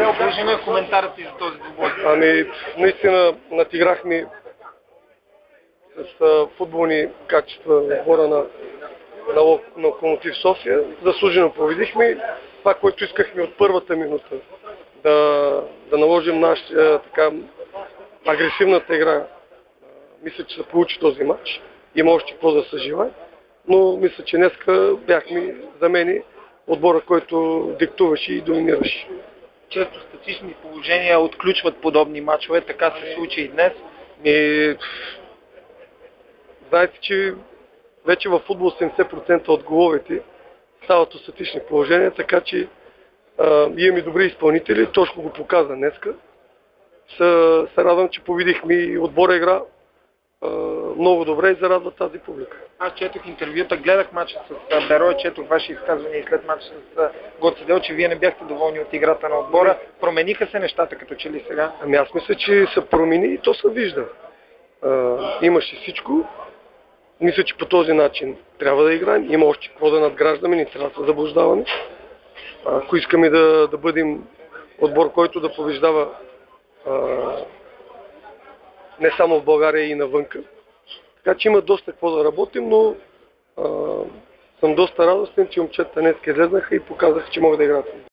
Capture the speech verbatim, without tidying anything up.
Добре, кажи ми коментарът ти за този двубой. Ами, наистина надиграхме с а, футболни качества отбора на, на, Ло- на Локомотив София. Заслужено победихме. Това, което искахме от първата минута, да, да наложим нашата така агресивната игра. А, мисля, че се получи този матч. Има още какво да се желае, но мисля, че днеска бяхме за мен отбора, който диктуваше и доминираше. Често статични положения отключват подобни матчове, така се случи и днес. И, знаете, че вече във футбол седемдесет процента от головете стават от статични положения, така че а, имаме добри изпълнители, точно го показа днеска. Се, се радвам, че победихме и отбора игра а, много добре и зарадва тази публика. Аз четох интервюта, гледах матча с Берой, четох ваши изказвания и след матча с Гоце Делчев, че вие не бяхте доволни от играта на отбора. Промениха се нещата като че ли сега? Ами аз мисля, че се промени и то се вижда. А, имаше всичко. Мисля, че по този начин трябва да играем. Има още какво да надграждаме, не трябва да се заблуждаваме. Ако искаме да, да бъдем отбор, който да побеждава а, не само в България и навънка. Така че има доста какво да работим, но а, съм доста радостен, че момчета днес излезнаха и показаха, че могат да играят.